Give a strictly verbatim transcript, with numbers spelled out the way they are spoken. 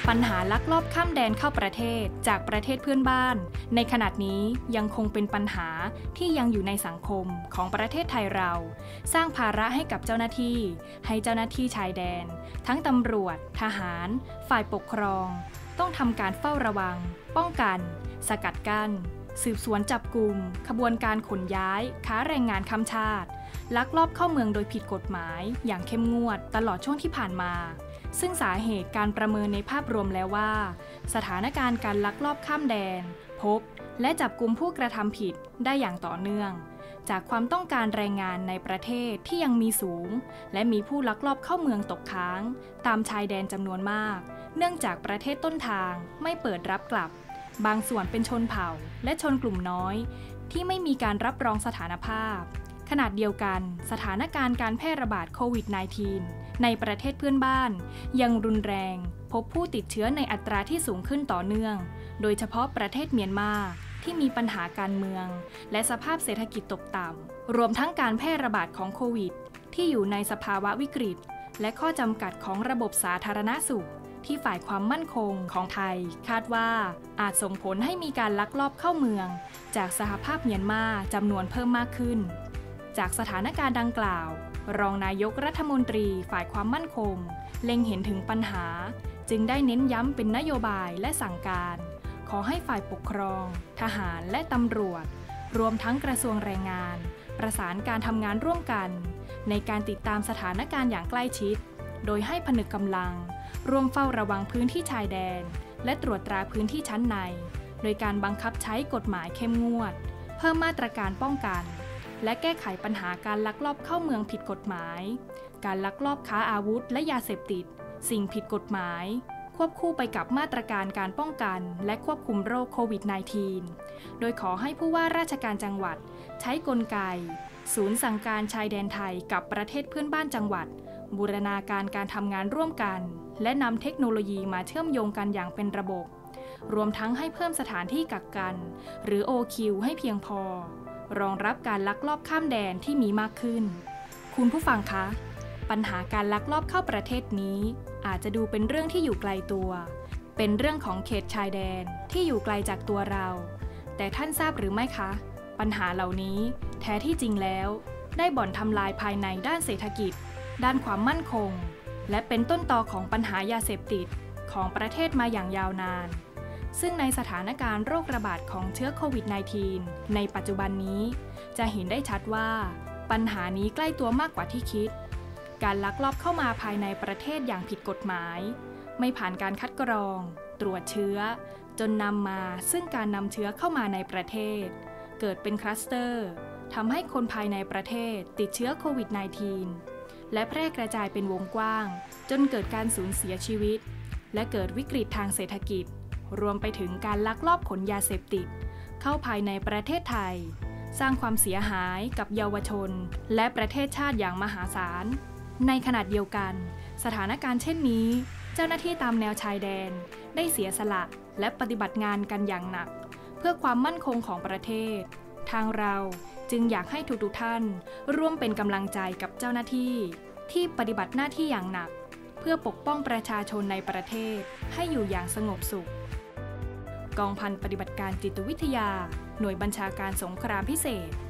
ปัญหาลักลอบข้ามแดนเข้าประเทศจากประเทศเพื่อนบ้านในขณะนี้ยังคงเป็นปัญหาที่ยังอยู่ในสังคมของประเทศไทยเราสร้างภาระให้กับเจ้าหน้าที่ให้เจ้าหน้าที่ชายแดนทั้งตำรวจทหารฝ่ายปกครองต้องทำการเฝ้าระวังป้องกันสกัดกั้นสืบสวนจับกุมขบวนการขนย้ายค้าแรงงานข้ามชาติลักลอบเข้าเมืองโดยผิดกฎหมายอย่างเข้มงวดตลอดช่วงที่ผ่านมาซึ่งสาเหตุการประเมินในภาพรวมแล้วว่าสถานการณ์การลักลอบข้ามแดนพบและจับกุมผู้กระทำผิดได้อย่างต่อเนื่องจากความต้องการแรงงานในประเทศที่ยังมีสูงและมีผู้ลักลอบเข้าเมืองตกค้างตามชายแดนจำนวนมากเนื่องจากประเทศต้นทางไม่เปิดรับกลับบางส่วนเป็นชนเผ่าและชนกลุ่มน้อยที่ไม่มีการรับรองสถานภาพขณะเดียวกันสถานการณ์การแพร่ระบาดโควิด สิบเก้า ในประเทศเพื่อนบ้านยังรุนแรงพบผู้ติดเชื้อในอัตราที่สูงขึ้นต่อเนื่องโดยเฉพาะประเทศเมียนมาที่มีปัญหาการเมืองและสภาพเศรษฐกิจตกต่ำรวมทั้งการแพร่ระบาดของโควิดที่อยู่ในสภาวะวิกฤตและข้อจำกัดของระบบสาธารณสุขที่ฝ่ายความมั่นคงของไทยคาดว่าอาจส่งผลให้มีการลักลอบเข้าเมืองจากสหภาพเมียนมาจำนวนเพิ่มมากขึ้นจากสถานการณ์ดังกล่าวรองนายกรัฐมนตรีฝ่ายความมั่นคงเล็งเห็นถึงปัญหาจึงได้เน้นย้ำเป็นนโยบายและสั่งการขอให้ฝ่ายปกครองทหารและตำรวจรวมทั้งกระทรวงแรงงานประสานการทำงานร่วมกันในการติดตามสถานการณ์อย่างใกล้ชิดโดยให้ผนึกกำลังร่วมเฝ้าระวังพื้นที่ชายแดนและตรวจตราพื้นที่ชั้นในโดยการบังคับใช้กฎหมายเข้มงวดเพิ่มมาตรการป้องกันและแก้ไขปัญหาการลักลอบเข้าเมืองผิดกฎหมายการลักลอบค้าอาวุธและยาเสพติดสิ่งผิดกฎหมายควบคู่ไปกับมาตรการการป้องกันและควบคุมโรคโควิด สิบเก้า โดยขอให้ผู้ว่าราชการจังหวัดใช้กลไกศูนย์สั่งการชายแดนไทยกับประเทศเพื่อนบ้านจังหวัดบูรณาการการทำงานร่วมกันและนำเทคโนโลยีมาเชื่อมโยงกันอย่างเป็นระบบรวมทั้งให้เพิ่มสถานที่กักกันหรือ โอ คิว ให้เพียงพอรองรับการลักลอบข้ามแดนที่มีมากขึ้นคุณผู้ฟังคะปัญหาการลักลอบเข้าประเทศนี้อาจจะดูเป็นเรื่องที่อยู่ไกลตัวเป็นเรื่องของเขตชายแดนที่อยู่ไกลจากตัวเราแต่ท่านทราบหรือไม่คะปัญหาเหล่านี้แท้ที่จริงแล้วได้บ่อนทำลายภายในด้านเศรษฐกิจด้านความมั่นคงและเป็นต้นตอของปัญหายาเสพติดของประเทศมาอย่างยาวนานซึ่งในสถานการณ์โรคระบาดของเชื้อโควิด สิบเก้า ในปัจจุบันนี้จะเห็นได้ชัดว่าปัญหานี้ใกล้ตัวมากกว่าที่คิดการลักลอบเข้ามาภายในประเทศอย่างผิดกฎหมายไม่ผ่านการคัดกรองตรวจเชื้อจนนำมาซึ่งการนำเชื้อเข้ามาในประเทศเกิดเป็นคลัสเตอร์ทำให้คนภายในประเทศติดเชื้อโควิด สิบเก้า และแพร่กระจายเป็นวงกว้างจนเกิดการสูญเสียชีวิตและเกิดวิกฤตทางเศรษฐกิจรวมไปถึงการลักลอบขนยาเสพติดเข้าภายในประเทศไทยสร้างความเสียหายกับเยาวชนและประเทศชาติอย่างมหาศาลในขณะเดียวกันสถานการณ์เช่นนี้เจ้าหน้าที่ตามแนวชายแดนได้เสียสละและปฏิบัติงานกันอย่างหนักเพื่อความมั่นคงของประเทศทางเราจึงอยากให้ทุกๆท่านร่วมเป็นกำลังใจกับเจ้าหน้าที่ที่ปฏิบัติหน้าที่อย่างหนักเพื่อปกป้องประชาชนในประเทศให้อยู่อย่างสงบสุขกองพันปฏิบัติการจิตวิทยาหน่วยบัญชาการสงครามพิเศษ